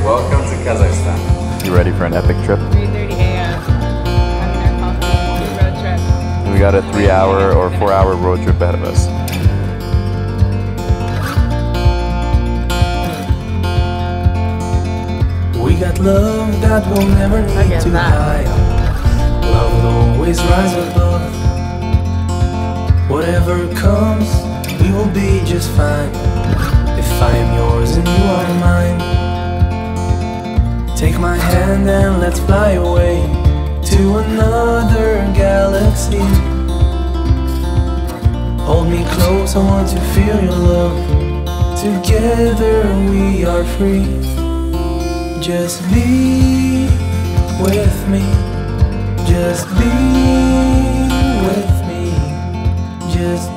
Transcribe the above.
Welcome to Kazakhstan. You ready for an epic trip? 3:30 a.m. Having our coffee, road trip. We got a 3-hour or 4-hour road trip ahead of us. We got love that will never need to hide. Love will always rise above. Whatever comes, we will be just fine. If I am yours and you are mine, take my hand and let's fly away to another galaxy. Hold me close, I want to feel your love. Together we are free. Just be with me. Just be with me. Just